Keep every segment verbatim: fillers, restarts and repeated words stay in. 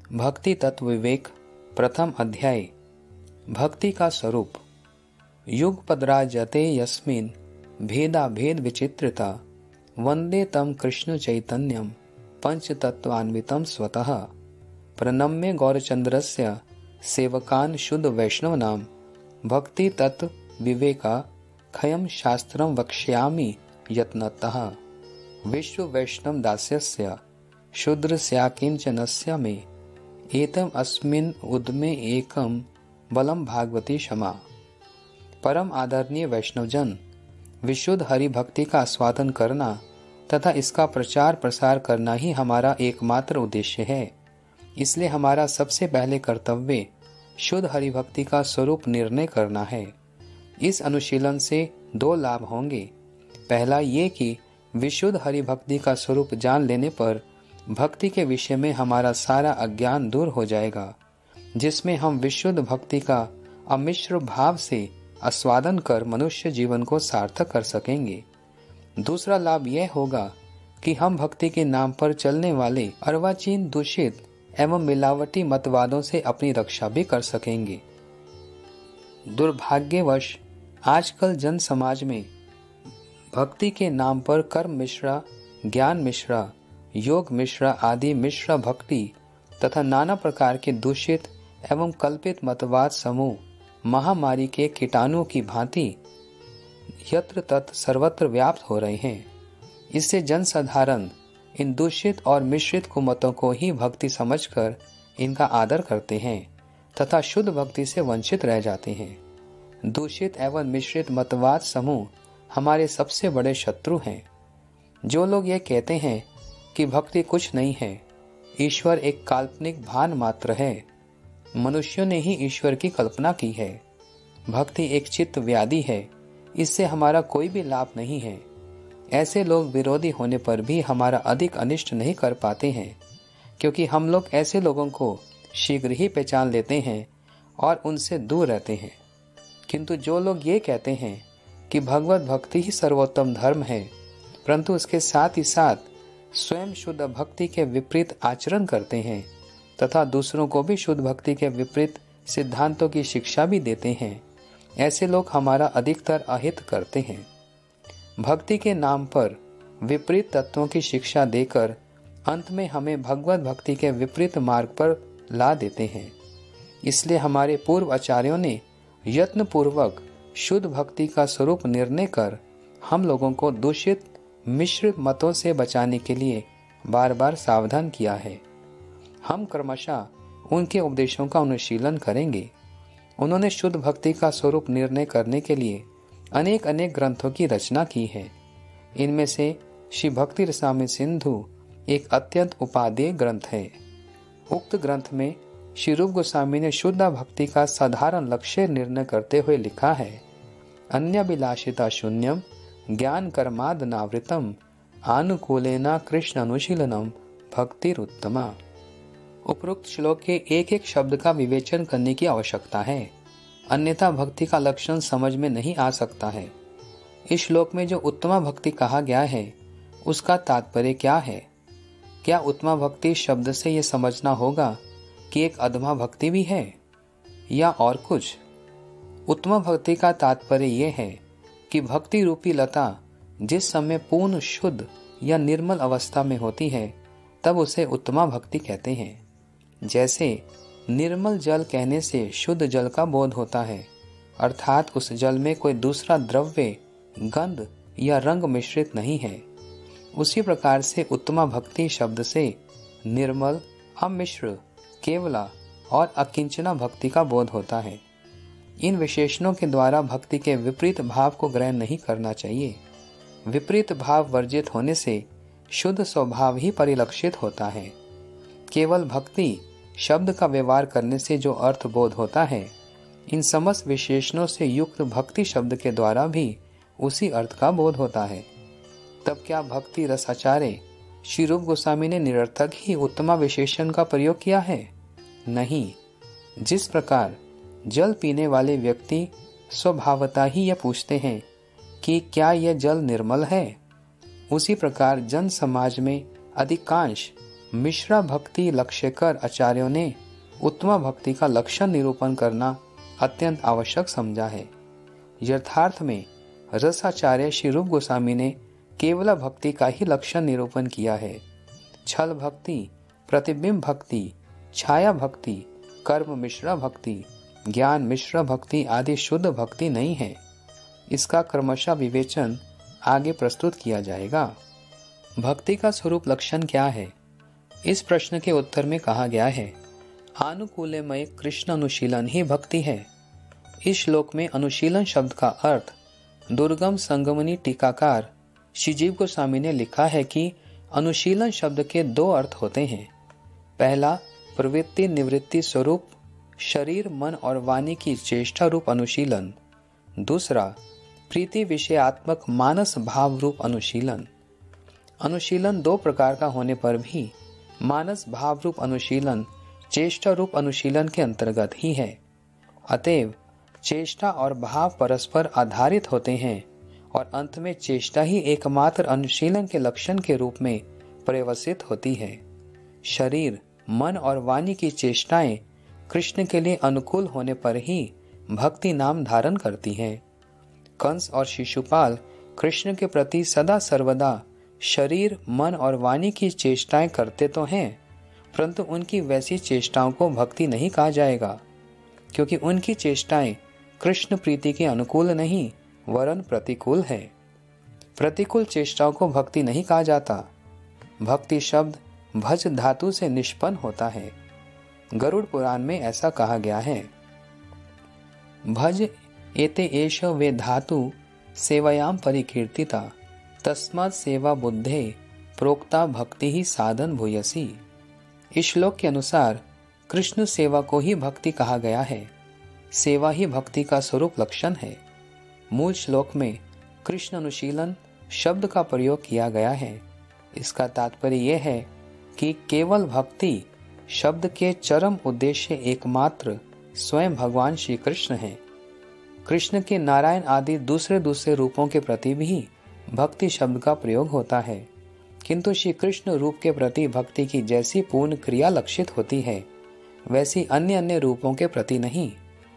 भक्ति तत्व विवेक प्रथम अध्याय। भक्ति का स्वरूप। युगपद्राजते यस्मिन् भेदा भेद विचित्रता वंदे तम कृष्ण चैतन्यम पंचतत्वान्वितं स्वतः प्रणम्य गौरचंद्रस्य सेवकान् शुद्ध वैष्णवनाम भक्ति तत्व विवेका खयम शास्त्रम वक्ष्यामि यत्नतः विश्व वैष्णव दास्यस्य शूद्रस्याकिंचनस्य मे एतम अस्मिन् उद्मे एकम बलम भागवती क्षमा। परम आदरणीय वैष्णवजन, विशुद्ध हरि भक्ति का आस्वादन करना तथा इसका प्रचार प्रसार करना ही हमारा एकमात्र उद्देश्य है। इसलिए हमारा सबसे पहले कर्तव्य शुद्ध हरि भक्ति का स्वरूप निर्णय करना है। इस अनुशीलन से दो लाभ होंगे। पहला ये कि विशुद्ध हरि भक्ति का स्वरूप जान लेने पर भक्ति के विषय में हमारा सारा अज्ञान दूर हो जाएगा, जिसमें हम विशुद्ध भक्ति का अमिश्र भाव से आस्वादन कर मनुष्य जीवन को सार्थक कर सकेंगे। दूसरा लाभ यह होगा कि हम भक्ति के नाम पर चलने वाले अर्वाचीन दूषित एवं मिलावटी मतवादों से अपनी रक्षा भी कर सकेंगे। दुर्भाग्यवश आजकल जन समाज में भक्ति के नाम पर कर्म मिश्रा, ज्ञान मिश्रा, योग मिश्रा आदि मिश्रा भक्ति तथा नाना प्रकार के दूषित एवं कल्पित मतवाद समूह महामारी के कीटाणुओं की भांति यत्र तत्र सर्वत्र व्याप्त हो रहे हैं। इससे जनसाधारण इन दूषित और मिश्रित कुमतों को ही भक्ति समझकर इनका आदर करते हैं तथा शुद्ध भक्ति से वंचित रह जाते हैं। दूषित एवं मिश्रित मतवाद समूह हमारे सबसे बड़े शत्रु हैं। जो लोग ये कहते हैं कि भक्ति कुछ नहीं है, ईश्वर एक काल्पनिक भान मात्र है, मनुष्यों ने ही ईश्वर की कल्पना की है, भक्ति एक चित्त व्याधि है, इससे हमारा कोई भी लाभ नहीं है, ऐसे लोग विरोधी होने पर भी हमारा अधिक अनिष्ट नहीं कर पाते हैं, क्योंकि हम लोग ऐसे लोगों को शीघ्र ही पहचान लेते हैं और उनसे दूर रहते हैं। किंतु जो लोग ये कहते हैं कि भगवत भक्ति ही सर्वोत्तम धर्म है, परंतु उसके साथ ही साथ स्वयं शुद्ध भक्ति के विपरीत आचरण करते हैं तथा दूसरों को भी शुद्ध भक्ति के विपरीत सिद्धांतों की शिक्षा भी देते हैं, ऐसे लोग हमारा अधिकतर अहित करते हैं। भक्ति के नाम पर विपरीत तत्वों की शिक्षा देकर अंत में हमें भगवत भक्ति के विपरीत मार्ग पर ला देते हैं। इसलिए हमारे पूर्व आचार्यों ने यत्न पूर्वक शुद्ध भक्ति का स्वरूप निर्णय कर हम लोगों को दूषित मिश्रित मतों से बचाने के लिए बार बार सावधान किया है। हम क्रमशः उनके उपदेशों का अनुशीलन करेंगे। उन्होंने शुद्ध भक्ति का स्वरूप निर्णय करने के लिए अनेक अनेक ग्रंथों की रचना की है। इनमें से श्री भक्ति रसामृत सिंधु एक अत्यंत उपादेय ग्रंथ है। उक्त ग्रंथ में श्री रूप गोस्वामी ने शुद्ध भक्ति का साधारण लक्ष्य निर्णय करते हुए लिखा है, अन्य विलासिता शून्यम ज्ञान कर्मादनावृतम आनुकूलेना कृष्ण अनुशीलनम भक्तिरुत्तमा। उपरोक्त श्लोक के एक एक शब्द का विवेचन करने की आवश्यकता है, अन्यथा भक्ति का लक्षण समझ में नहीं आ सकता है। इस श्लोक में जो उत्तमा भक्ति कहा गया है उसका तात्पर्य क्या है? क्या उत्तमा भक्ति शब्द से ये समझना होगा कि एक अधमा भक्ति भी है या और कुछ? उत्तमा भक्ति का तात्पर्य यह है कि भक्ति रूपी लता जिस समय पूर्ण शुद्ध या निर्मल अवस्था में होती है तब उसे उत्तमा भक्ति कहते हैं। जैसे निर्मल जल कहने से शुद्ध जल का बोध होता है, अर्थात उस जल में कोई दूसरा द्रव्य, गंध या रंग मिश्रित नहीं है। उसी प्रकार से उत्तमा भक्ति शब्द से निर्मल, अमिश्र, केवला और अकिंचना भक्ति का बोध होता है। इन विशेषणों के द्वारा भक्ति के विपरीत भाव को ग्रहण नहीं करना चाहिए। विपरीत भाव वर्जित होने से शुद्ध स्वभाव ही परिलक्षित होता है। केवल भक्ति शब्द का व्यवहार करने से जो अर्थ बोध होता है, इन समस्त विशेषणों से युक्त भक्ति शब्द के द्वारा भी उसी अर्थ का बोध होता है। तब क्या भक्ति रसाचार्य श्री रूप गोस्वामी ने निरर्थक ही उत्तमा विशेषण का प्रयोग किया है? नहीं। जिस प्रकार जल पीने वाले व्यक्ति स्वभावतः ही यह पूछते हैं कि क्या यह जल निर्मल है, उसी प्रकार जन समाज में अधिकांश मिश्रा भक्ति लक्ष्यकर आचार्यों ने उत्तम भक्ति का लक्षण निरूपण करना अत्यंत आवश्यक समझा है। यथार्थ में रसाचार्य श्री रूप गोस्वामी ने केवल भक्ति का ही लक्षण निरूपण किया है। छल भक्ति, प्रतिबिंब भक्ति, छाया भक्ति, कर्म मिश्रा भक्ति, ज्ञान मिश्रा भक्ति आदि शुद्ध भक्ति नहीं है। इसका क्रमशः विवेचन आगे प्रस्तुत किया जाएगा। भक्ति का स्वरूप लक्षण क्या है? इस प्रश्न के उत्तर में कहा गया है, आनुकूल्यमय कृष्ण अनुशीलन ही भक्ति है। इस श्लोक में अनुशीलन शब्द का अर्थ दुर्गम संगमनी टीकाकार श्रीजीव गोस्वामी ने लिखा है कि अनुशीलन शब्द के दो अर्थ होते हैं। पहला प्रवृत्ति निवृत्ति स्वरूप शरीर मन और वाणी की चेष्टा रूप अनुशीलन, दूसरा प्रीति विषयात्मक मानस भाव रूप अनुशीलन। अनुशीलन दो प्रकार का होने पर भी मानस भाव रूप अनुशीलन चेष्टा रूप अनुशीलन के अंतर्गत ही है। अतएव चेष्टा और भाव परस्पर आधारित होते हैं और अंत में चेष्टा ही एकमात्र अनुशीलन के लक्षण के रूप में परिवर्तित होती है। शरीर मन और वाणी की चेष्टाएं कृष्ण के लिए अनुकूल होने पर ही भक्ति नाम धारण करती हैं। कंस और शिशुपाल कृष्ण के प्रति सदा सर्वदा शरीर मन और वाणी की चेष्टाएं करते तो हैं, परंतु उनकी वैसी चेष्टाओं को भक्ति नहीं कहा जाएगा, क्योंकि उनकी चेष्टाएं कृष्ण प्रीति के अनुकूल नहीं वरन प्रतिकूल है। प्रतिकूल चेष्टाओं को भक्ति नहीं कहा जाता। भक्ति शब्द भज धातु से निष्पन्न होता है। गरुड़ पुराण में ऐसा कहा गया है, भज एते एष वे धातु सेवयाम परिकीर्तिता तस्मात् सेवा बुद्धे प्रोक्ता भक्ति ही साधन भूयसी। इस श्लोक के अनुसार कृष्ण सेवा को ही भक्ति कहा गया है। सेवा ही भक्ति का स्वरूप लक्षण है। मूल श्लोक में कृष्ण अनुशीलन शब्द का प्रयोग किया गया है। इसका तात्पर्य यह है कि केवल भक्ति शब्द के चरम उद्देश्य एकमात्र स्वयं भगवान श्री कृष्ण हैं। कृष्ण के नारायण आदि दूसरे दूसरे रूपों के प्रति भी भक्ति शब्द का प्रयोग होता है, किंतु श्री कृष्ण रूप के प्रति भक्ति की जैसी पूर्ण क्रिया लक्षित होती है, वैसी अन्य अन्य रूपों के प्रति नहीं।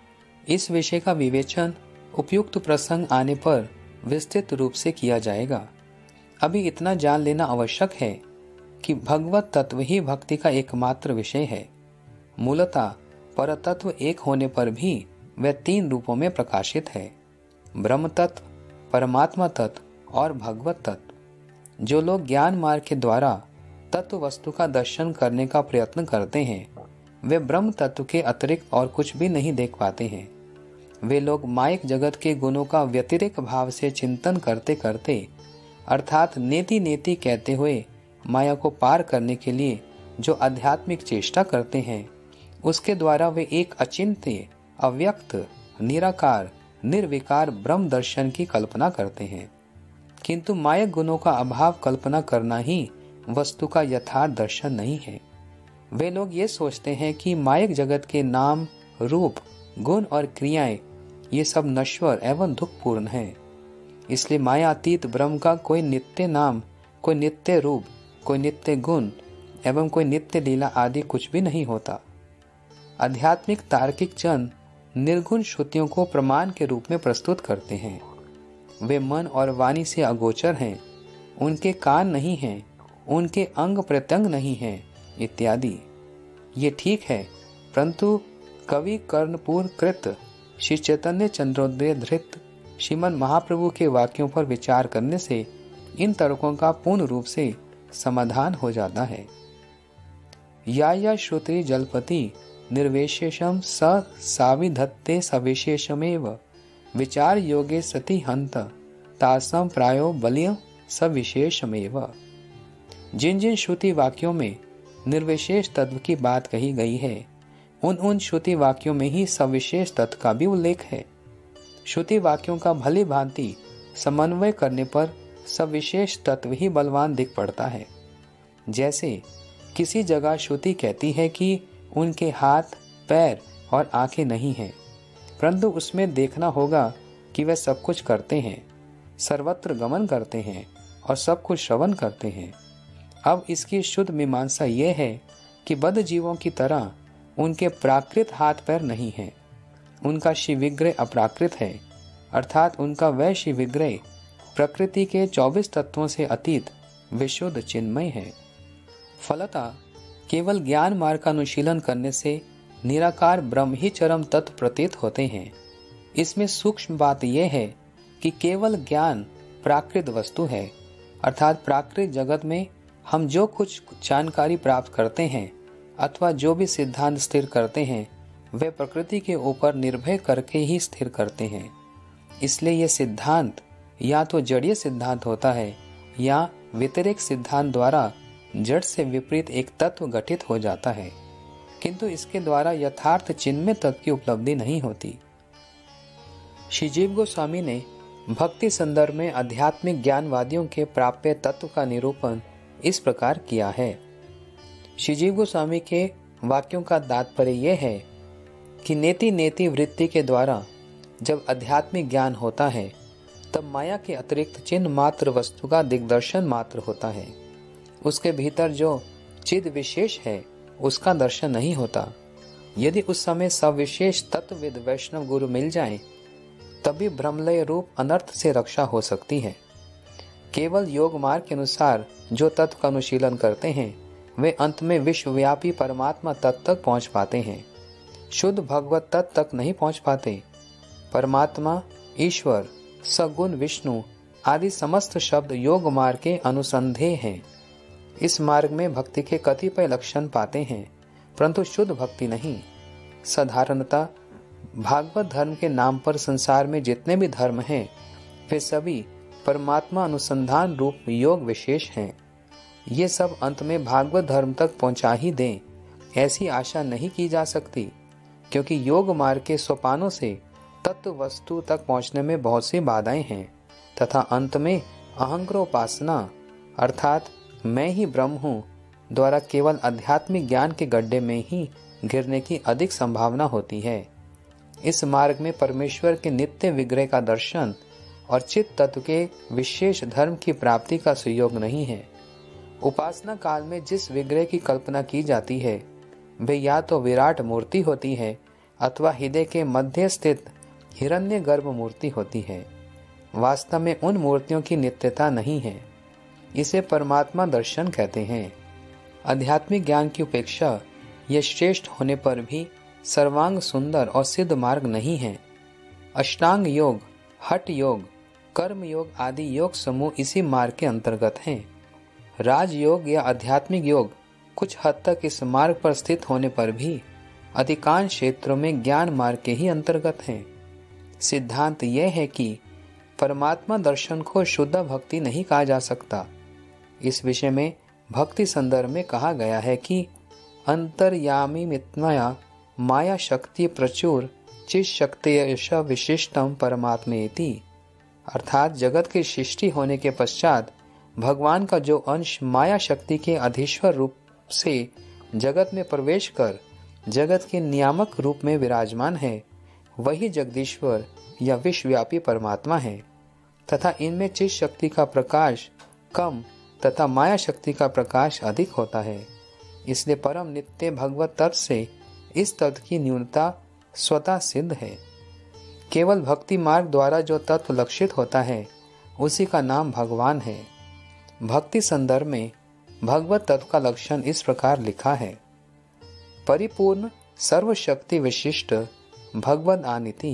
इस विषय का विवेचन उपयुक्त प्रसंग आने पर विस्तृत रूप से किया जाएगा। अभी इतना जान लेना आवश्यक है कि भगवत तत्व ही भक्ति का एकमात्र विषय है। मूलतः परतत्व एक होने पर भी वह तीन रूपों में प्रकाशित है, ब्रह्म तत्व, परमात्मा तत्व और भगवत तत्व। जो लोग ज्ञान मार्ग के द्वारा तत्व वस्तु का दर्शन करने का प्रयत्न करते हैं, वे ब्रह्म तत्व के अतिरिक्त और कुछ भी नहीं देख पाते हैं। वे लोग मायिक जगत के गुणों का व्यतिरेक भाव से चिंतन करते करते अर्थात नेति नेति कहते हुए माया को पार करने के लिए जो आध्यात्मिक चेष्टा करते हैं, उसके द्वारा वे एक अचिंत्य अव्यक्त निराकार निर्विकार ब्रह्म दर्शन की कल्पना करते हैं। किंतु मायक गुणों का अभाव कल्पना करना ही वस्तु का यथार्थ दर्शन नहीं है। वे लोग ये सोचते हैं कि मायक जगत के नाम रूप गुण और क्रियाएं ये सब नश्वर एवं दुखपूर्ण हैं। इसलिए मायातीत ब्रह्म का कोई नित्य नाम, कोई नित्य रूप, कोई नित्य गुण एवं कोई नित्य लीला आदि कुछ भी नहीं होता। आध्यात्मिक तार्किक जन निर्गुण श्रुतियों को प्रमाण के रूप में प्रस्तुत करते हैं। वे मन और वाणी से अगोचर हैं, उनके कान नहीं हैं, उनके अंग प्रत्यंग नहीं हैं इत्यादि। ये ठीक है, परंतु कवि कर्णपुर कृत श्री चैतन्य चंद्रोदय धृत श्रीमन महाप्रभु के वाक्यों पर विचार करने से इन तर्कों का पूर्ण रूप से समाधान हो जाता है। या या श्रुति जलपति निर्विशेषम स साविधत्ते सविशेषमेव विचार योगे सति हंत तासम प्रायो बलिय सविशेषमेव। जिन जिन श्रुति वाक्यों में निर्विशेष तत्व की बात कही गई है, उन उन श्रुति वाक्यों में ही सविशेष तत्व का भी उल्लेख है। श्रुति वाक्यों का भली भांति समन्वय करने पर सविशेष तत्व ही बलवान दिख पड़ता है। जैसे किसी जगह श्रुति कहती है कि उनके हाथ पैर और आंखें नहीं हैं, परंतु उसमें देखना होगा कि वे सब कुछ करते हैं, सर्वत्र गमन करते हैं और सब कुछ श्रवण करते हैं। अब इसकी शुद्ध मीमांसा यह है कि बद्ध जीवों की तरह उनके प्राकृत हाथ पैर नहीं है। उनका शिव विग्रह अप्राकृत है, अर्थात उनका वह शिव विग्रह प्रकृति के चौबीस तत्वों से अतीत विशुद्ध चिन्मय है। फलतः केवल ज्ञान मार्ग का अनुशीलन करने से निराकार ब्रह्म ही चरम तत्व प्रतीत होते हैं। इसमें सूक्ष्म बात यह है कि केवल ज्ञान प्राकृत वस्तु है, अर्थात प्राकृत जगत में हम जो कुछ जानकारी प्राप्त करते हैं अथवा जो भी सिद्धांत स्थिर करते हैं वे प्रकृति के ऊपर निर्भय करके ही स्थिर करते हैं। इसलिए यह सिद्धांत या तो जड़ीय सिद्धांत होता है या व्यतिरेक सिद्धांत द्वारा जड़ से विपरीत एक तत्व गठित हो जाता है, किंतु इसके द्वारा यथार्थ चिन्मय तत्व की उपलब्धि नहीं होती। श्री जीव गोस्वामी ने भक्ति संदर्भ में आध्यात्मिक ज्ञानवादियों के प्राप्य तत्व का निरूपण इस प्रकार किया है। श्री जीव गोस्वामी के वाक्यों का तात्पर्य यह है कि नेति नेति वृत्ति के द्वारा जब आध्यात्मिक ज्ञान होता है तब माया के अतिरिक्त चिन्ह मात्र वस्तु का दिग्दर्शन मात्र होता है। उसके भीतर जो चिद विशेष है उसका दर्शन नहीं होता। यदि उस समय सविशेष तत्वविद वैष्णव गुरु मिल जाएं, तभी भ्रमलय रूप अनर्थ से रक्षा हो सकती है। केवल योग मार्ग के अनुसार जो तत्व का अनुशीलन करते हैं वे अंत में विश्वव्यापी परमात्मा तत्व तक पहुंच पाते हैं, शुद्ध भगवत तत्व तक नहीं पहुंच पाते। परमात्मा, ईश्वर, सगुण विष्णु आदि समस्त शब्द योग मार्ग के अनुसंधेय हैं। इस मार्ग में भक्ति के कतिपय लक्षण पाते हैं, परंतु शुद्ध भक्ति नहीं। साधारणतः भागवत धर्म के नाम पर संसार में जितने भी धर्म हैं वे सभी परमात्मा अनुसंधान रूप योग विशेष हैं। ये सब अंत में भागवत धर्म तक पहुंचा ही दें ऐसी आशा नहीं की जा सकती, क्योंकि योग मार्ग के सोपानों से तत्व वस्तु तक पहुंचने में बहुत सी बाधाएं हैं तथा अंत में अहंकारोपासना अर्थात मैं ही ब्रह्म हूँ द्वारा केवल आध्यात्मिक ज्ञान के गड्ढे में ही गिरने की अधिक संभावना होती है। इस मार्ग में परमेश्वर के नित्य विग्रह का दर्शन और चित्त तत्व के विशेष धर्म की प्राप्ति का सुयोग नहीं है। उपासना काल में जिस विग्रह की कल्पना की जाती है वे या तो विराट मूर्ति होती है अथवा हृदय के मध्य स्थित हिरण्य गर्भ मूर्ति होती है। वास्तव में उन मूर्तियों की नित्यता नहीं है। इसे परमात्मा दर्शन कहते हैं। आध्यात्मिक ज्ञान की उपेक्षा यह श्रेष्ठ होने पर भी सर्वांग सुंदर और सिद्ध मार्ग नहीं है। अष्टांग योग, हठ योग, कर्म योग आदि योग समूह इसी मार्ग के अंतर्गत हैं। राजयोग या आध्यात्मिक योग कुछ हद तक इस मार्ग पर स्थित होने पर भी अधिकांश क्षेत्रों में ज्ञान मार्ग के ही अंतर्गत हैं। सिद्धांत यह है कि परमात्मा दर्शन को शुद्ध भक्ति नहीं कहा जा सकता। इस विषय में भक्ति संदर्भ में कहा गया है कि अंतर्यामी मित्मया माया शक्ति प्रचुर चित शक्ति विशिष्टम परमात्मेति, अर्थात जगत की सृष्टि होने के पश्चात भगवान का जो अंश माया शक्ति के अधीश्वर रूप से जगत में प्रवेश कर जगत के नियामक रूप में विराजमान है वही जगदीश्वर या विश्वव्यापी परमात्मा है तथा इनमें चित शक्ति का प्रकाश कम तथा माया शक्ति का प्रकाश अधिक होता है। इसलिए परम नित्य भगवत तत्व से इस तत्व की न्यूनता स्वतः सिद्ध है। केवल भक्ति मार्ग द्वारा जो तत्व लक्षित होता है उसी का नाम भगवान है। भक्ति संदर्भ में भगवत तत्व का लक्षण इस प्रकार लिखा है। परिपूर्ण सर्वशक्ति विशिष्ट भगवद आनिति।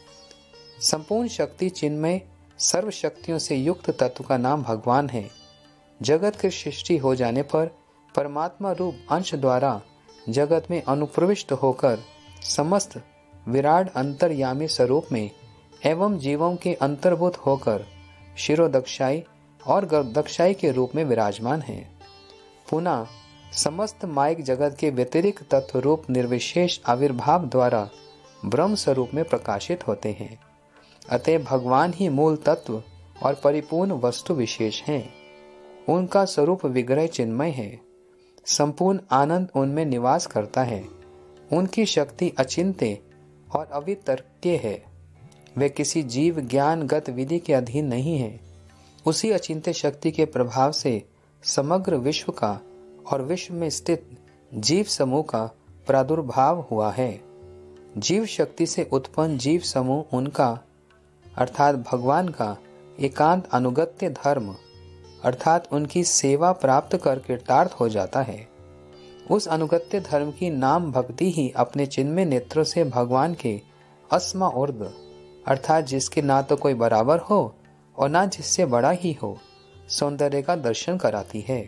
संपूर्ण शक्ति चिन्मय सर्व शक्तियों से युक्त तत्व का नाम भगवान है। जगत की सृष्टि हो जाने पर परमात्मा रूप अंश द्वारा जगत में अनुप्रविष्ट होकर समस्त विराट अंतर्यामी स्वरूप में एवं जीवों के अंतर्भूत होकर शिरोदक्षाई और गर्भदक्षाई के रूप में विराजमान है। पुनः समस्त मायिक जगत के व्यतिरिक्त तत्व रूप निर्विशेष आविर्भाव द्वारा ब्रह्म स्वरूप में प्रकाशित होते हैं। अतः भगवान ही मूल तत्व और परिपूर्ण वस्तु विशेष हैं। उनका स्वरूप विग्रह चिन्मय है। संपूर्ण आनंद उनमें निवास करता है। उनकी शक्ति अचिंत्य और अवितर्क्य है। वे किसी जीव ज्ञान गत विधि के अधीन नहीं है। उसी अचिंत्य शक्ति के प्रभाव से समग्र विश्व का और विश्व में स्थित जीव समूह का प्रादुर्भाव हुआ है। जीव शक्ति से उत्पन्न जीव समूह उनका अर्थात भगवान का एकांत अनुगत्य धर्म अर्थात उनकी सेवा प्राप्त कर कृतार्थ हो जाता है। उस अनुगत्य धर्म की नाम भक्ति ही अपने चिन्मय नेत्रों से भगवान के अस्मा उर्द अर्थात जिसके ना तो कोई बराबर हो और ना जिससे बड़ा ही हो सौंदर्य का दर्शन कराती है।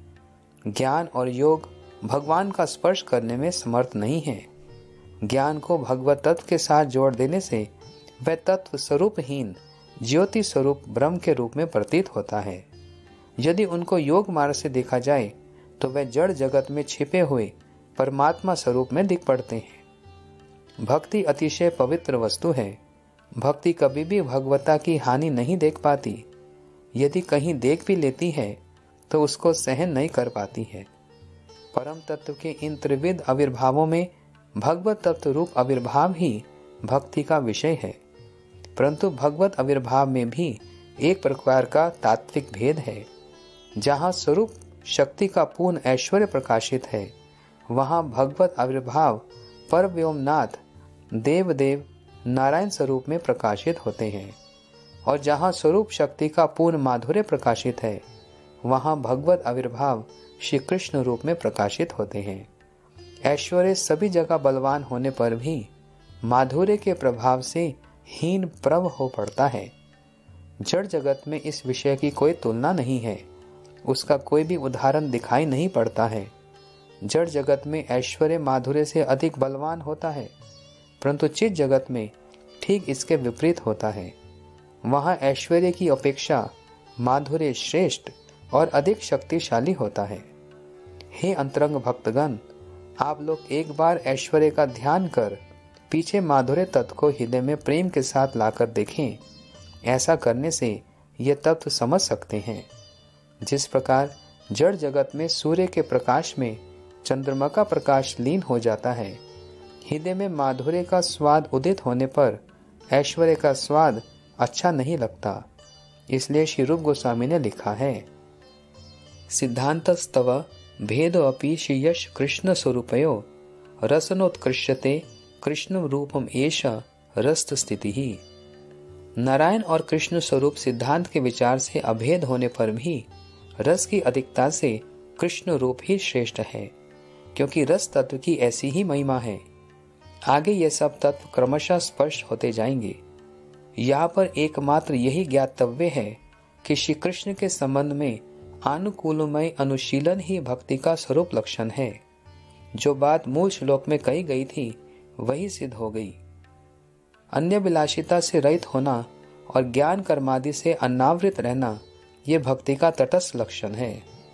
ज्ञान और योग भगवान का स्पर्श करने में समर्थ नहीं है। ज्ञान को भगवत तत्व के साथ जोड़ देने से वह तत्व स्वरूपहीन ज्योति स्वरूप ब्रह्म के रूप में प्रतीत होता है। यदि उनको योग मार्ग से देखा जाए तो वह जड़ जगत में छिपे हुए परमात्मा स्वरूप में दिख पड़ते हैं। भक्ति अतिशय पवित्र वस्तु है। भक्ति कभी भी भगवता की हानि नहीं देख पाती। यदि कहीं देख भी लेती है तो उसको सहन नहीं कर पाती है। परम तत्व के इन त्रिविध आविर्भावों में भगवत तत्व रूप आविर्भाव ही भक्ति का विषय है। परंतु भगवत आविर्भाव में भी एक प्रकार का तात्विक भेद है। जहाँ स्वरूप शक्ति का पूर्ण ऐश्वर्य प्रकाशित है वहाँ भगवत आविर्भाव परव्योमनाथ देवदेव नारायण स्वरूप में प्रकाशित होते हैं, और जहाँ स्वरूप शक्ति का पूर्ण माधुर्य प्रकाशित है वहाँ भगवत आविर्भाव श्री कृष्ण रूप में प्रकाशित होते हैं। ऐश्वर्य सभी जगह बलवान होने पर भी माधुर्य के प्रभाव से हीन प्रभ हो पड़ता है। जड़ जगत में इस विषय की कोई तुलना नहीं है, उसका कोई भी उदाहरण दिखाई नहीं पड़ता है। जड़ जगत में ऐश्वर्य माधुर्य से अधिक बलवान होता है, परंतु चित जगत में ठीक इसके विपरीत होता है। वहाँ ऐश्वर्य की अपेक्षा माधुर्य श्रेष्ठ और अधिक शक्तिशाली होता है। हे अंतरंग भक्तगण, आप लोग एक बार ऐश्वर्य का ध्यान कर पीछे माधुर्य तत्व को हृदय में प्रेम के साथ लाकर देखें। ऐसा करने से ये तत्व समझ सकते हैं। जिस प्रकार जड़ जगत में सूर्य के प्रकाश में चंद्रमा का प्रकाश लीन हो जाता है, हृदय में माधुर्य का स्वाद उदित होने पर ऐश्वर्य का स्वाद अच्छा नहीं लगता। इसलिए श्री रूप गोस्वामी ने लिखा है, सिद्धांतस्तव भेद अपि श्रीयश कृष्ण स्वरूपयो रसनोत्कृष्यते कृष्ण रूपम एषा रस्त स्थिति ही। नारायण और कृष्ण स्वरूप सिद्धांत के विचार से अभेद होने पर भी रस की अधिकता से कृष्ण रूप ही श्रेष्ठ है, क्योंकि रस तत्व की ऐसी ही महिमा है। आगे ये सब तत्व क्रमशः स्पष्ट होते जाएंगे। यहाँ पर एकमात्र यही ज्ञातव्य है कि श्री कृष्ण के संबंध में अनुकूलमय अनुशीलन ही भक्ति का स्वरूप लक्षण है। जो बात मूल श्लोक में कही गई थी वही सिद्ध हो गई। अन्य विलासिता से रहित होना और ज्ञान कर्मादि से अनावृत रहना ये भक्ति का तटस्थ लक्षण है।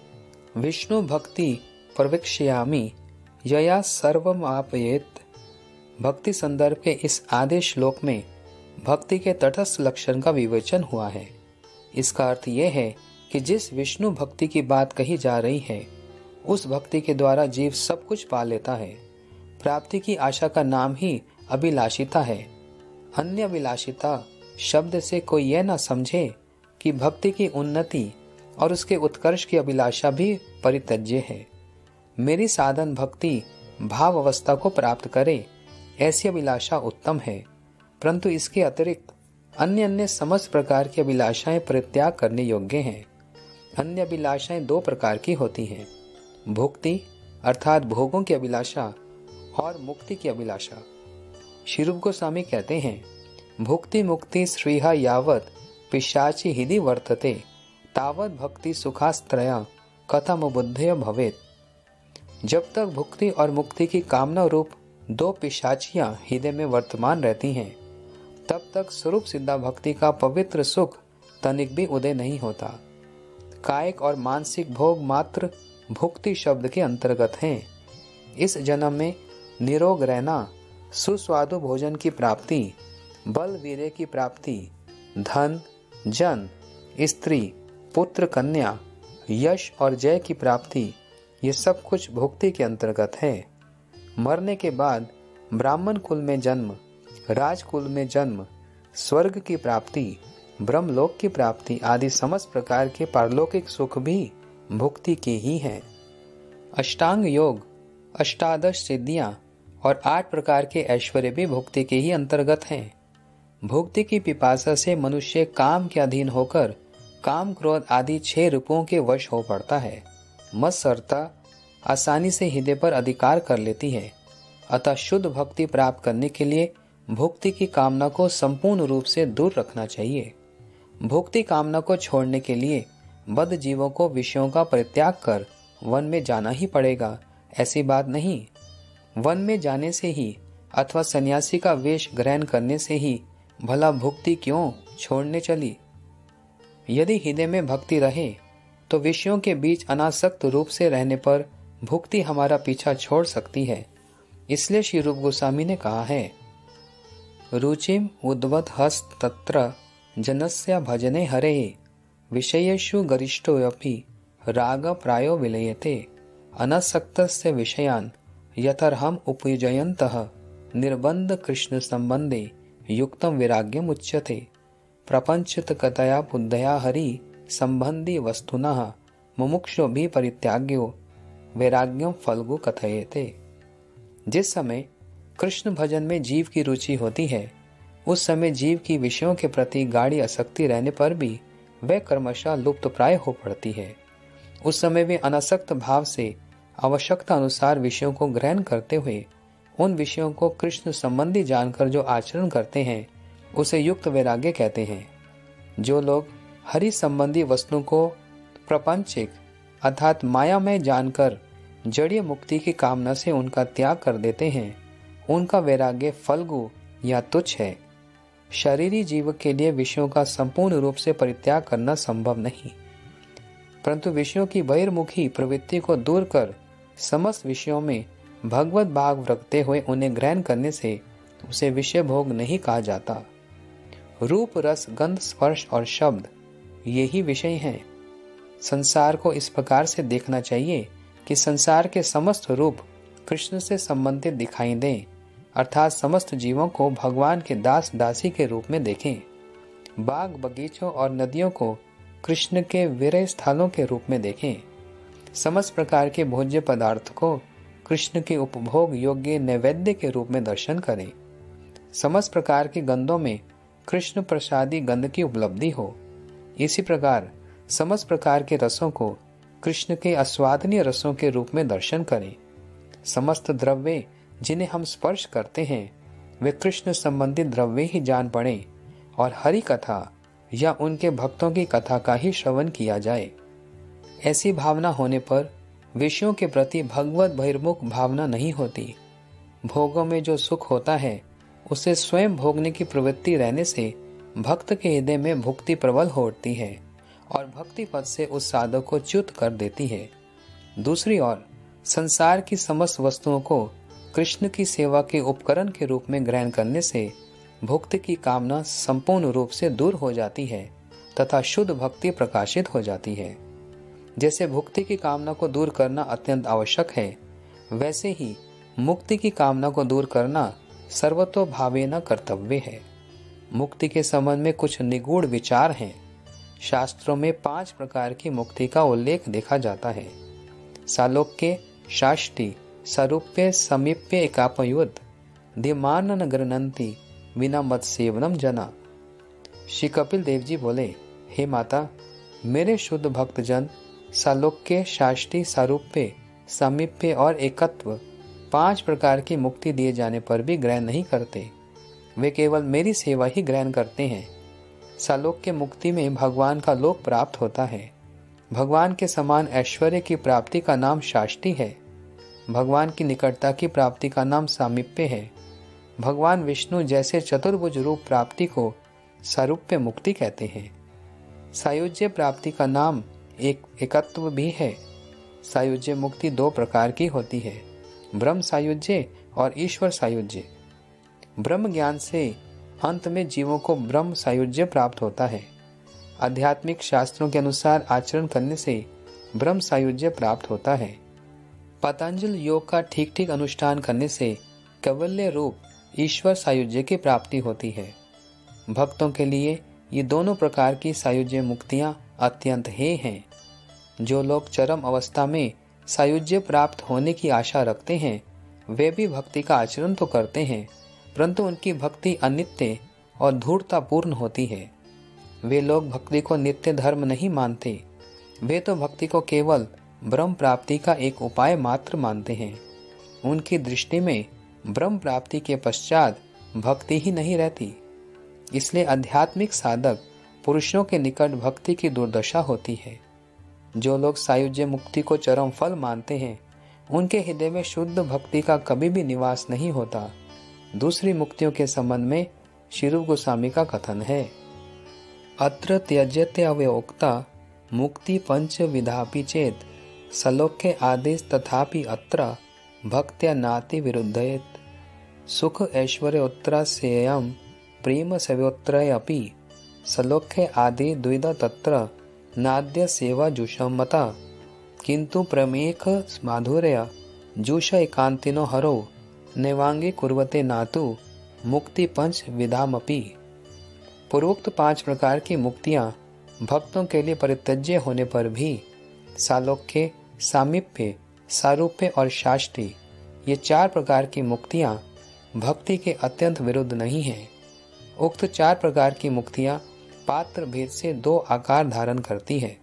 विष्णु भक्ति प्रविक्ष्यामि यया सर्वम आपयेत। भक्ति संदर्भ के इस आधे श्लोक में भक्ति के तटस्थ लक्षण का विवेचन हुआ है। इसका अर्थ यह है कि जिस विष्णु भक्ति की बात कही जा रही है उस भक्ति के द्वारा जीव सब कुछ पा लेता है। प्राप्ति की आशा का नाम ही अभिलाषिता है। अन्य विलासिता शब्द से कोई यह ना समझे कि भक्ति की उन्नति और उसके उत्कर्ष की अभिलाषा भी परित्यज्य है। मेरी साधन भक्ति भाव अवस्था को प्राप्त करे ऐसी अभिलाषा उत्तम है, परंतु इसके अतिरिक्त अन्य अन्य समस्त प्रकार की अभिलाषाएं परित्याग करने योग्य हैं। अन्य अभिलाषाएं दो प्रकार की होती हैं, भुक्ति अर्थात भोगों की अभिलाषा और मुक्ति की अभिलाषा। श्री रूप गोस्वामी कहते हैं, भुक्ति मुक्ति श्रीहा यावत पिशाची हिदि वर्तते तावत भक्ति सुखास्त्रया कथम बुद्धय भवेत। जब तक भुक्ति और मुक्ति की कामना रूप दो पिशाचियां हृदय में वर्तमान रहती हैं, तब तक स्वरूप सिद्धा भक्ति का पवित्र सुख तनिक भी उदय नहीं होता। कायिक और मानसिक भोग मात्र भुक्ति शब्द के अंतर्गत हैं। इस जन्म में निरोग रहना, सुस्वादु भोजन की प्राप्ति, बल वीर्य की प्राप्ति, धन जन स्त्री पुत्र कन्या यश और जय की प्राप्ति, ये सब कुछ भुक्ति के अंतर्गत है। मरने के बाद ब्राह्मण कुल में जन्म, राजकुल में जन्म, स्वर्ग की प्राप्ति, ब्रह्मलोक की प्राप्ति आदि समस्त प्रकार के पारलौकिक सुख भी भुक्ति के ही हैं। अष्टांग योग, अष्टादश सिद्धियां और आठ प्रकार के ऐश्वर्य भी भुक्ति के ही अंतर्गत हैं। भुक्ति की पिपासा से मनुष्य काम के अधीन होकर काम, क्रोध आदि छह रूपों के वश हो पड़ता है। मत्सरता आसानी से हृदय पर अधिकार कर लेती है। अतः शुद्ध भक्ति प्राप्त करने के लिए भुक्ति की कामना को संपूर्ण रूप से दूर रखना चाहिए। भुक्ति कामना को छोड़ने के लिए बद्ध जीवों को विषयों का परित्याग कर वन में जाना ही पड़ेगा, ऐसी बात नहीं। वन में जाने से ही अथवा सन्यासी का वेश ग्रहण करने से ही भला भुक्ति क्यों छोड़ने चली। यदि हृदय में भक्ति रहे तो विषयों के बीच अनासक्त रूप से रहने पर भुक्ति हमारा पीछा छोड़ सकती है। इसलिए श्री रूप गोस्वामी ने कहा है, रुचिम उद्वत हस्त तत्र जनस्य भजने हरे विषयेषु गरिष्ठोऽपि राग प्रायो विलयते अनासक्तस्य विषयान् यतर्हम उपयुजयन्तः निर्बन्ध कृष्ण संबंधे युक्तम वैराग्यम उच्यते प्रपंचित कतया बुद्धया हरि संबंधी वस्तुनः मुमुक्षो भी परित्याग्यो वैराग्यम फल्गु कथयेते। जिस समय कृष्ण भजन में जीव की रुचि होती है, उस समय जीव की विषयों के प्रति गाढ़ी आसक्ति रहने पर भी वह कर्मशः लुप्त प्राय हो पड़ती है। उस समय वे अनासक्त भाव से आवश्यकता अनुसार विषयों को ग्रहण करते हुए उन विषयों को कृष्ण संबंधी जानकर जो आचरण करते हैं उसे युक्त वैराग्य कहते हैं। जो लोग हरि संबंधी वस्तुओं को प्रपंचिक अर्थात मायामय जानकर जड़ीय मुक्ति की कामना से उनका त्याग कर देते हैं, उनका वैराग्य फल्गु या तुच्छ है। शरीरी जीव के लिए विषयों का संपूर्ण रूप से परित्याग करना संभव नहीं, परंतु विषयों की बहिर्मुखी प्रवृत्ति को दूर कर समस्त विषयों में भगवत भाव रखते हुए उन्हें ग्रहण करने से उसे विषय भोग नहीं कहा जाता। रूप, रस, गंध, स्पर्श और शब्द यही विषय हैं। संसार को इस प्रकार से देखना चाहिए कि संसार के समस्त रूप कृष्ण से संबंधित दिखाई दें, अर्थात समस्त जीवों को भगवान के दास दासी के रूप में देखें। बाग, बगीचों और नदियों को कृष्ण के विरह स्थलों के रूप में देखें। समस्त प्रकार के भोज्य पदार्थ को कृष्ण के उपभोग योग्य नैवेद्य के रूप में दर्शन करें। समस्त प्रकार के गंधों में कृष्ण प्रसादी गंध की उपलब्धि हो। इसी प्रकार समस्त प्रकार के रसों को कृष्ण के आस्वादनीय रसों के रूप में दर्शन करें। समस्त द्रव्य जिन्हें हम स्पर्श करते हैं वे कृष्ण संबंधित द्रव्य ही जान पड़े और हरि कथा या उनके भक्तों की कथा का ही श्रवण किया जाए। ऐसी भावना होने पर विषयों के प्रति भगवत बहिर्मुख भावना नहीं होती। भोगों में जो सुख होता है उसे स्वयं भोगने की प्रवृत्ति रहने से भक्त के हृदय में भुक्ति प्रबल हो उठती है और भक्ति पद से उस साधक को च्युत कर देती है। दूसरी ओर संसार की समस्त वस्तुओं को कृष्ण की सेवा के उपकरण के रूप में ग्रहण करने से भुक्ति की कामना संपूर्ण रूप से दूर हो जाती है तथा शुद्ध भक्ति प्रकाशित हो जाती है। जैसे भुक्ति की कामना को दूर करना अत्यंत आवश्यक है, वैसे ही मुक्ति की कामना को दूर करना सर्वतोभावेन कर्तव्य है। मुक्ति के संबंध में कुछ निगूढ़ विचार हैं। शास्त्रों में पांच प्रकार की मुक्ति का उल्लेख देखा जाता है। सालोक्य, शाष्टि, सारूप्य, समीप्य, एकापयुद्ध, धीमान न गृह्णन्ति बिना मत सेवनम जना। श्री कपिल देव जी बोले, हे माता, मेरे शुद्ध भक्तजन सालोक्य, शाष्टि, सारूप्य, समीप्य और एकत्व पांच प्रकार की मुक्ति दिए जाने पर भी ग्रहण नहीं करते। वे केवल मेरी सेवा ही ग्रहण करते हैं। सालोक्य मुक्ति में भगवान का लोक प्राप्त होता है। भगवान के समान ऐश्वर्य की प्राप्ति का नाम शाष्टि है। भगवान की निकटता की प्राप्ति का नाम सामीप्य है। भगवान विष्णु जैसे चतुर्भुज रूप प्राप्ति को सारूप्य मुक्ति कहते हैं। सायुज्य प्राप्ति का नाम एक एकत्व भी है। सायुज्य मुक्ति दो प्रकार की होती है, ब्रह्म सायुज्य और ईश्वर सायुज्य। ब्रह्म ज्ञान से अंत में जीवों को ब्रह्म सायुज्य प्राप्त होता है। आध्यात्मिक शास्त्रों के अनुसार आचरण करने से ब्रह्म सायुज्य प्राप्त होता है। पतंजल योग का ठीक ठीक अनुष्ठान करने से कैवल्य रूप ईश्वर सायुज्य की प्राप्ति होती है। भक्तों के लिए ये दोनों प्रकार की सायुज्य मुक्तियां अत्यंत हेय हैं। जो लोग चरम अवस्था में सायुज्य प्राप्त होने की आशा रखते हैं वे भी भक्ति का आचरण तो करते हैं, परंतु उनकी भक्ति अनित्य और धूर्ततापूर्ण होती है। वे लोग भक्ति को नित्य धर्म नहीं मानते, वे तो भक्ति को केवल ब्रह्म प्राप्ति का एक उपाय मात्र मानते हैं। उनकी दृष्टि में ब्रह्म प्राप्ति के पश्चात भक्ति ही नहीं रहती। इसलिए आध्यात्मिक साधक पुरुषों के निकट भक्ति की दुर्दशा होती है। जो लोग सायुज्य मुक्ति को चरम फल मानते हैं उनके हृदय में शुद्ध भक्ति का कभी भी निवास नहीं होता। दूसरी मुक्तियों के संबंध में श्री रूप गोस्वामी का कथन है, अत्र त्यज्यते अवयोक्ता मुक्ति पंच विधापि चेत सलोक्य आदेश तथापि अत्र भक्त्या नाति विरुद्धयेत सुख ऐश्वर्योत्तरा सेयम प्रेम सेव्योत्तरय अपि सलोक्य आदि द्विधा तत्र नाद्य सेवा जुषम मता किंतु प्रमेख माधुर्य जुष एकांतिनो हरो नैवांगी कुर्वते नातु मुक्ति पंच विधामपि। पूर्वोक्त पांच प्रकार की मुक्तियां भक्तों के लिए परित्यज्य होने पर भी सालोक्य, सामीप्य, सारूप्य और शास्त्री ये चार प्रकार की मुक्तियां भक्ति के अत्यंत विरुद्ध नहीं हैं। उक्त चार प्रकार की मुक्तियां पात्र भेद से दो आकार धारण करती है,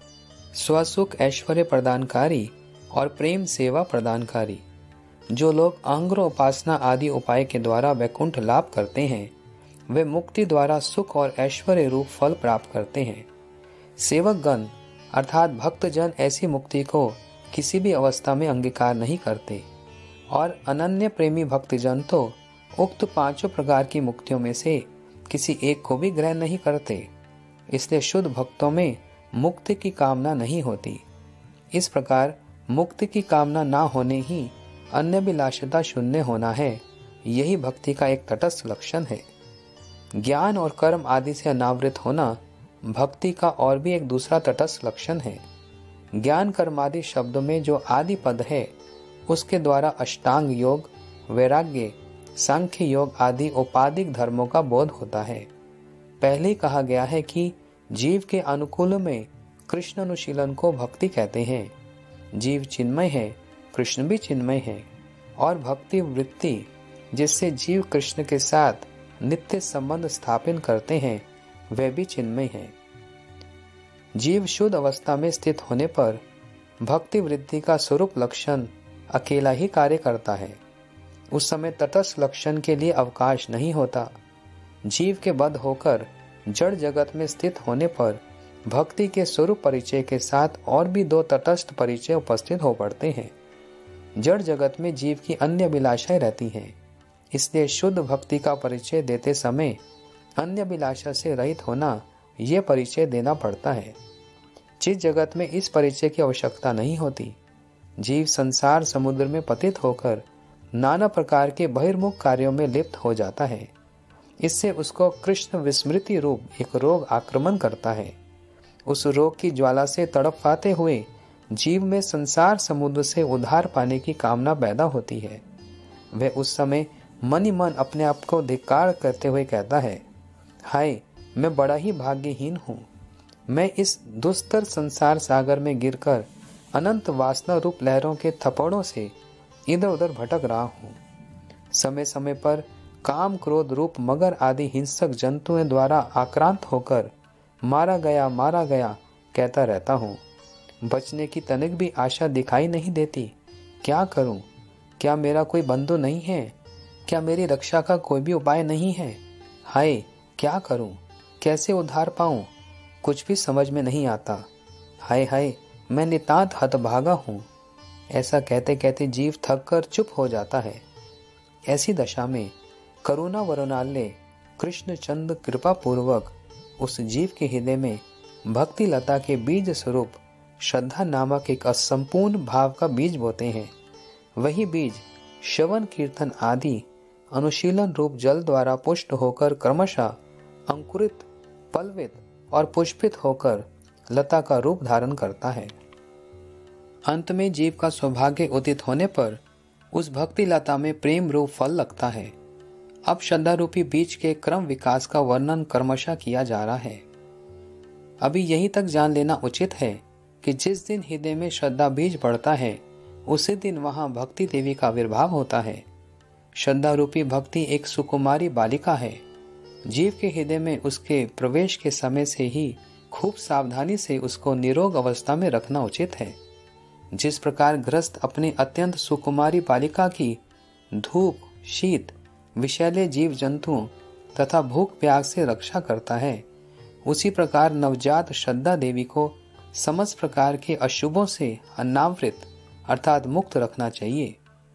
स्वसुख ऐश्वर्य प्रदानकारी और प्रेम सेवा प्रदानकारी। जो लोग अंग्र उपासना आदि उपाय के द्वारा वैकुंठ लाभ करते हैं वे मुक्ति द्वारा सुख और ऐश्वर्य रूप फल प्राप्त करते हैं। सेवक गण अर्थात भक्तजन ऐसी मुक्ति को किसी भी अवस्था में अंगीकार नहीं करते और अनन्य प्रेमी भक्तजन तो उक्त पांचों प्रकार की मुक्तियों में से किसी एक को भी ग्रहण नहीं करते। इसलिए शुद्ध भक्तों में मुक्ति की कामना नहीं होती। इस प्रकार मुक्ति की कामना ना होने ही अन्यभिलाषता शून्य होना है, यही भक्ति का एक तटस्थ लक्षण है। ज्ञान और कर्म आदि से अनावृत होना भक्ति का और भी एक दूसरा तटस्थ लक्षण है। ज्ञान कर्म आदि शब्दों में जो आदि पद है उसके द्वारा अष्टांग योग, वैराग्य, सांख्य योग आदि उपाधिक धर्मों का बोध होता है। पहले ही कहा गया है कि जीव के अनुकूल में कृष्ण अनुशीलन को भक्ति कहते हैं। जीव चिन्मय है, कृष्ण भी चिन्मय है और भक्ति वृत्ति जिससे जीव कृष्ण के साथ नित्य संबंध स्थापित करते हैं वह भी चिन्मय है। जीव शुद्ध अवस्था में स्थित होने पर भक्ति वृद्धि का स्वरूप लक्षण अकेला ही कार्य करता है। उस समय तटस्थ लक्षण के लिए अवकाश नहीं होता। जीव के बद्ध होकर जड़ जगत में स्थित होने पर भक्ति के स्वरूप परिचय के साथ और भी दो तटस्थ परिचय उपस्थित हो पड़ते हैं। जड़ जगत में जीव की अन्य अभिलाषाएं रहती हैं, इसलिए शुद्ध भक्ति का परिचय देते समय अन्य अभिलाषा से रहित होना ये परिचय देना पड़ता है। जिस जगत में इस परिचय की आवश्यकता नहीं होती, जीव संसार समुद्र में पतित होकर नाना प्रकार के बहिर्मुख कार्यों में लिप्त हो जाता है। इससे उसको कृष्ण विस्मृति रूप एक रोग आक्रमण करता है। उस रोग की ज्वाला से तड़पाते हुए जीव में संसार समुद्र से उद्धार पाने की कामना पैदा होती है। वह उस समय मन ही मन अपने आप को धिक्कार करते हुए कहता है, हाय मैं बड़ा ही भाग्यहीन हूँ। मैं इस दुस्तर संसार सागर में गिरकर अनंत वासना रूप लहरों के थप्पड़ों से इधर उधर भटक रहा हूँ। समय समय पर काम क्रोध रूप मगर आदि हिंसक जंतुओं द्वारा आक्रांत होकर मारा गया मारा गया कहता रहता हूँ। बचने की तनिक भी आशा दिखाई नहीं देती। क्या करूं? क्या मेरा कोई बंधु नहीं है? क्या मेरी रक्षा का कोई भी उपाय नहीं है? हाय क्या करूं? कैसे उद्धार पाऊं? कुछ भी समझ में नहीं आता। हाय हाय मैं नितांत हतभागा हूँ। ऐसा कहते कहते जीव थक कर चुप हो जाता है। ऐसी दशा में करुणा वरुणाल्य कृष्ण चंद कृपा पूर्वक उस जीव के हृदय में भक्ति लता के बीज स्वरूप श्रद्धा नामक एक असंपूर्ण भाव का बीज बोते हैं। वही बीज श्रवण कीर्तन आदि अनुशीलन रूप जल द्वारा पुष्ट होकर क्रमशः अंकुरित, पल्वित और पुष्पित होकर लता का रूप धारण करता है। अंत में जीव का सौभाग्य उदित होने पर उस भक्ति लता में प्रेम रूप फल लगता है। अब श्रद्धा रूपी बीज के क्रम विकास का वर्णन क्रमशः किया जा रहा है। अभी यही तक जान लेना उचित है कि जिस दिन हृदय में श्रद्धा बीज पड़ता है उसी दिन वहां भक्ति देवी का आविर्भाव होता है। श्रद्धा रूपी भक्ति एक सुकुमारी बालिका है। जीव के हृदय में उसके प्रवेश के समय से ही खूब सावधानी से उसको निरोग अवस्था में रखना उचित है। जिस प्रकार गृहस्थ अपने अत्यंत सुकुमारी बालिका की धूप, शीत, विषैले जीव जंतुओं तथा भूख प्यास से रक्षा करता है, उसी प्रकार नवजात श्रद्धा देवी को समस्त प्रकार के अशुभों से अनावृत अर्थात मुक्त रखना चाहिए।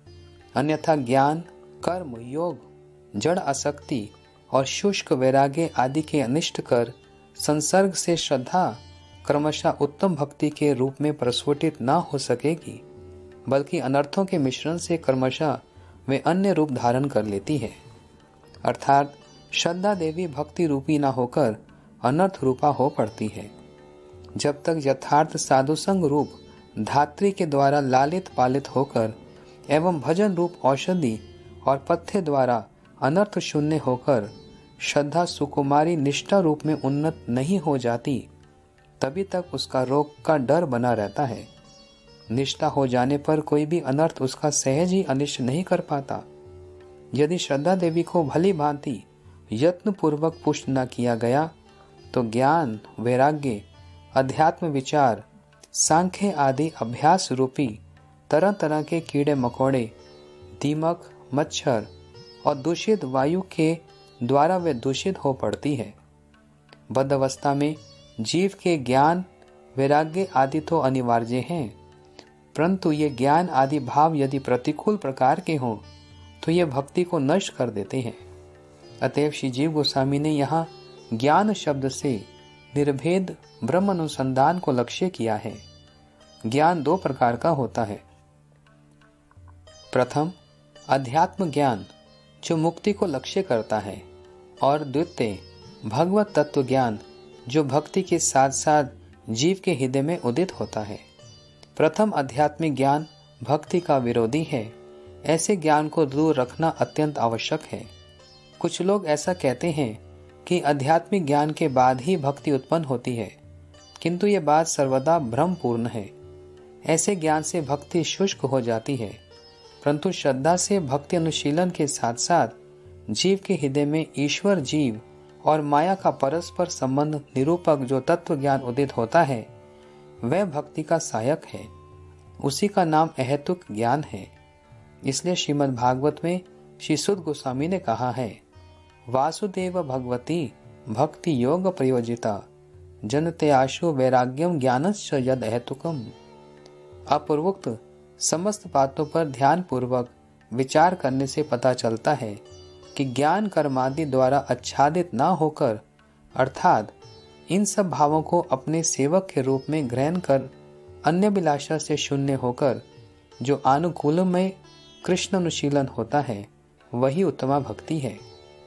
अन्यथा ज्ञान, कर्म, योग, जड़ आसक्ति और शुष्क वैराग्य आदि के अनिष्ट कर संसर्ग से श्रद्धा क्रमशः उत्तम भक्ति के रूप में प्रस्फुटित न हो सकेगी, बल्कि अनर्थों के मिश्रण से क्रमशः वे अन्य रूप धारण कर लेती है। अर्थात श्रद्धा देवी भक्ति रूपी न होकर अनर्थ रूपा हो पड़ती है। जब तक यथार्थ साधुसंग रूप धात्री के द्वारा लालित पालित होकर एवं भजन रूप औषधि और पथ्य द्वारा अनर्थ शून्य होकर श्रद्धा सुकुमारी निष्ठा रूप में उन्नत नहीं हो जाती, तभी तक उसका रोग का डर बना रहता है। निष्ठा हो जाने पर कोई भी अनर्थ उसका सहज ही अनिष्ट नहीं कर पाता। यदि श्रद्धा देवी को भली भांति यत्न पूर्वक पुष्ट न किया गया तो ज्ञान, वैराग्य, अध्यात्म विचार, सांख्य आदि अभ्यास रूपी तरह तरह के कीड़े मकोड़े, दीमक, मच्छर और दूषित वायु के द्वारा वे दूषित हो पड़ती है। बद्ध अवस्था में जीव के ज्ञान, वैराग्य आदि तो अनिवार्य हैं, परंतु ये ज्ञान आदि भाव यदि प्रतिकूल प्रकार के हों तो ये भक्ति को नष्ट कर देते हैं। अतएव श्री जीव गोस्वामी ने यहाँ ज्ञान शब्द से निर्भेद ब्रह्म अनुसंधान को लक्ष्य किया है। ज्ञान दो प्रकार का होता है। प्रथम अध्यात्म ज्ञान जो मुक्ति को लक्ष्य करता है, और द्वितीय भगवत तत्व ज्ञान जो भक्ति के साथ साथ जीव के हृदय में उदित होता है। प्रथम आध्यात्मिक ज्ञान भक्ति का विरोधी है। ऐसे ज्ञान को दूर रखना अत्यंत आवश्यक है। कुछ लोग ऐसा कहते हैं कि आध्यात्मिक ज्ञान के बाद ही भक्ति उत्पन्न होती है, किंतु ये बात सर्वदा भ्रमपूर्ण है। ऐसे ज्ञान से भक्ति शुष्क हो जाती है, परंतु श्रद्धा से भक्ति अनुशीलन के साथ साथ जीव के हृदय में ईश्वर, जीव और माया का परस्पर संबंध निरूपक जो तत्व ज्ञान उदित होता है, वह भक्ति का सहायक है। उसी का नाम अहेतुक ज्ञान है। इसलिए श्रीमद् भागवत में श्री सुत गोस्वामी ने कहा है, वासुदेव भगवती भक्ति योग प्रयोजिता जनते आशु वैराग्यम ज्ञानश्च यद अहेतुकम। अपूर्वोक्त समस्त बातों पर ध्यान पूर्वक विचार करने से पता चलता है कि ज्ञान कर्मादि द्वारा आच्छादित न होकर, अर्थात इन सब भावों को अपने सेवक के रूप में ग्रहण कर अन्य अभिलाषा से शून्य होकर जो अनुकूल में कृष्ण अनुशीलन होता है, वही उत्तमा भक्ति है।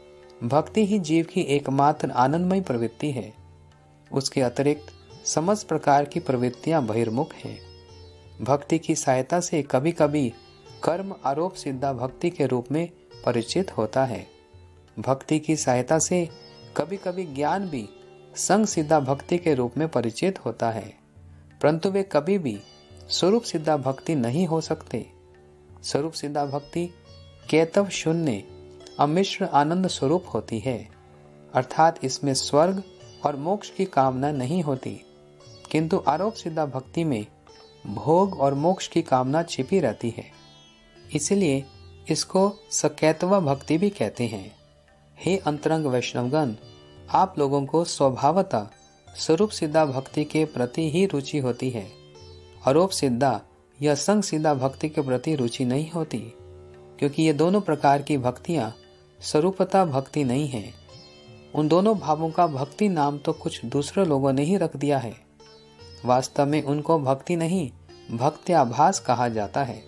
भक्ति ही जीव की एकमात्र आनंदमय प्रवृत्ति है। उसके अतिरिक्त समस्त प्रकार की प्रवृत्तियां बहिर्मुख हैं। भक्ति की सहायता से कभी कभी कर्म आरोप सिद्धा भक्ति के रूप में परिचित होता है। भक्ति की सहायता से कभी कभी ज्ञान भी संग सिद्धा भक्ति के रूप में परिचित होता है, परंतु वे कभी भी स्वरूप सिद्धा भक्ति नहीं हो सकते। स्वरूप सिद्धा भक्ति केतव शून्य अमिश्र आनंद स्वरूप होती है, अर्थात इसमें स्वर्ग और मोक्ष की कामना नहीं होती, किंतु आरोप सिद्धा भक्ति में भोग और मोक्ष की कामना छिपी रहती है। इसलिए इसको सकैतवा भक्ति भी कहते हैं। हे अंतरंग वैष्णवगण, आप लोगों को स्वभावतः स्वरूप सिद्धा भक्ति के प्रति ही रुचि होती है। आरोप सिद्धा या संग सिद्धा भक्ति के प्रति रुचि नहीं होती, क्योंकि ये दोनों प्रकार की भक्तियां स्वरूपता भक्ति नहीं है। उन दोनों भावों का भक्ति नाम तो कुछ दूसरे लोगों ने ही रख दिया है। वास्तव में उनको भक्ति नहीं, भक्ति आभास कहा जाता है।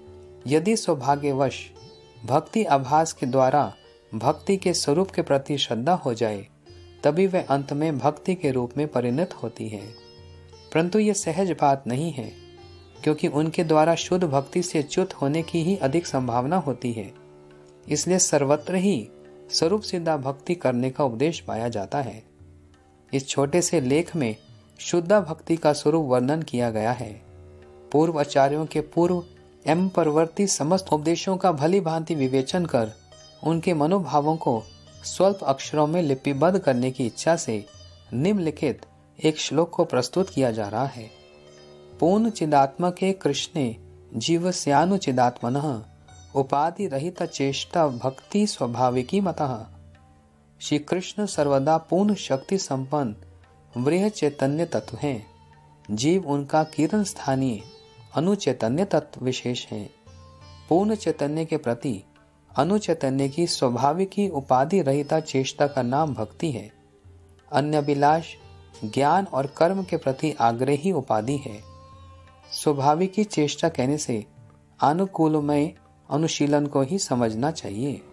यदि सौभाग्यवश भक्ति आभास के द्वारा भक्ति के स्वरूप के प्रति श्रद्धा हो जाए, तभी वह अंत में भक्ति के रूप में परिणत होती है। परंतु यह सहज बात नहीं है, क्योंकि उनके द्वारा शुद्ध भक्ति से च्युत होने की ही अधिक संभावना होती है। इसलिए सर्वत्र ही स्वरूप सिद्धा भक्ति करने का उपदेश पाया जाता है। इस छोटे से लेख में शुद्ध भक्ति का स्वरूप वर्णन किया गया है। पूर्व आचार्यों के पूर्व एवं परवर्ती समस्त उपदेशों का भली भांति विवेचन कर उनके मनोभावों को स्वल्प अक्षरों में लिपिबद्ध करने की इच्छा से निम्नलिखित एक श्लोक को प्रस्तुत किया जा रहा है। पूर्ण चिदात्मके कृष्णे जीवस्यानुचिदात्मनः उपाधि रहित चेष्टा भक्ति स्वाभाविकी मतः। श्री कृष्ण सर्वदा पूर्ण शक्ति संपन्न वृह चैतन्य तत्व हैं। जीव उनका किरण स्थानीय अनुचैतन्य तत्व विशेष है। पूर्ण चैतन्य के प्रति अनुचैतन्य की स्वाभाविकी उपाधि रहिता चेष्टा का नाम भक्ति है। अन्य अभिलाष ज्ञान और कर्म के प्रति आग्रही उपाधि है। स्वाभाविकी चेष्टा कहने से अनुकूलमय अनुशीलन को ही समझना चाहिए।